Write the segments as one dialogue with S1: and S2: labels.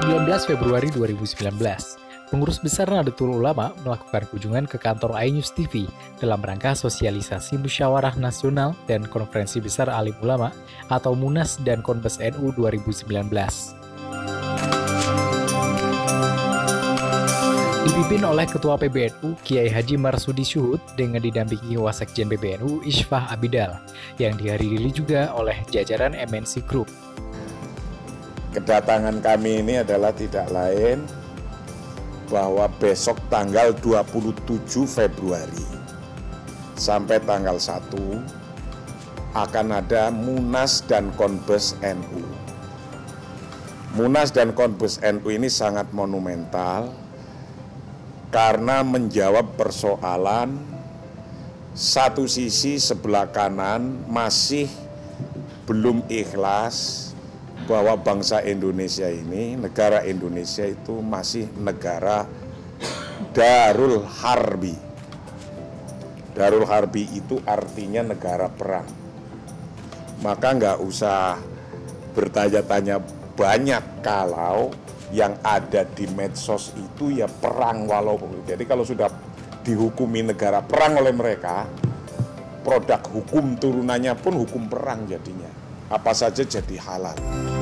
S1: 19 Februari 2019, pengurus besar Nahdlatul Ulama melakukan kunjungan ke kantor iNews TV dalam rangka sosialisasi Musyawarah Nasional dan Konferensi Besar Alim Ulama atau Munas dan Konbes NU 2019. Dipimpin oleh Ketua PBNU Kiai Haji Marsudi Syuhud dengan didampingi Wasekjen PBNU Isfah Abidal yang dihadiri juga oleh jajaran MNC Group.
S2: Kedatangan kami ini adalah tidak lain bahwa besok tanggal 27 Februari sampai tanggal 1 akan ada Munas dan Konbes NU. Munas dan Konbes NU ini sangat monumental karena menjawab persoalan satu sisi sebelah kanan masih belum ikhlas bahwa bangsa Indonesia ini, negara Indonesia itu masih negara Darul Harbi. Darul Harbi itu artinya negara perang. Maka nggak usah bertanya-tanya banyak kalau yang ada di medsos itu ya perang walaupun. Jadi kalau sudah dihukumi negara perang oleh mereka, produk hukum turunannya pun hukum perang jadinya. Apa saja jadi halal.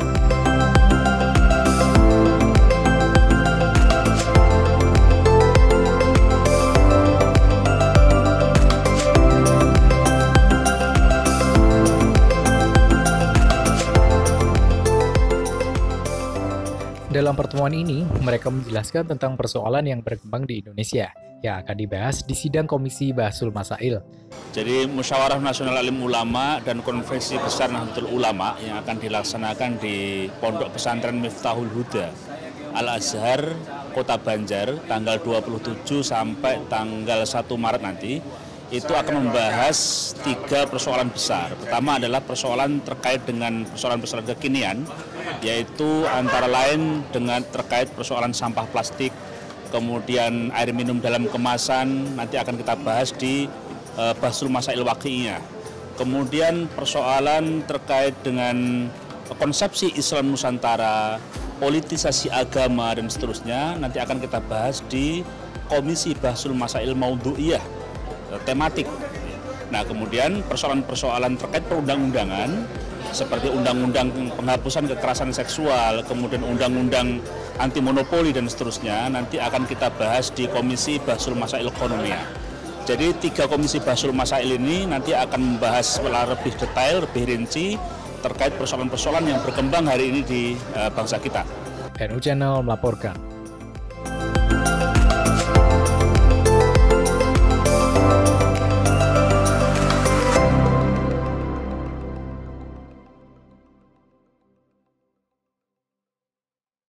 S1: Dalam pertemuan ini, mereka menjelaskan tentang persoalan yang berkembang di Indonesia yang akan dibahas di sidang Komisi Bahasul Masail.
S3: Jadi Musyawarah Nasional Alim Ulama dan Konferensi Besar Nahdlatul Ulama yang akan dilaksanakan di Pondok Pesantren Miftahul Huda Al-Azhar, Kota Banjar, tanggal 27 sampai tanggal 1 Maret nanti, itu akan membahas 3 persoalan besar. Pertama adalah persoalan terkait dengan persoalan-persoalan kekinian, yaitu antara lain dengan terkait persoalan sampah plastik, kemudian air minum dalam kemasan, nanti akan kita bahas di Bahasul Masail Waqi'iyah. Kemudian persoalan terkait dengan konsepsi Islam Nusantara, politisasi agama, dan seterusnya, nanti akan kita bahas di Komisi Bahasul Masail Maudhu'iyah, tematik. Nah, kemudian persoalan-persoalan terkait perundang-undangan seperti undang-undang penghapusan kekerasan seksual, kemudian undang-undang anti monopoli dan seterusnya nanti akan kita bahas di Komisi Bahasul Masail Ekonomiyah. Jadi 3 Komisi Bahasul Masail ini nanti akan membahas secara lebih detail, lebih rinci terkait persoalan-persoalan yang berkembang hari ini di bangsa kita.
S1: NU Channel melaporkan.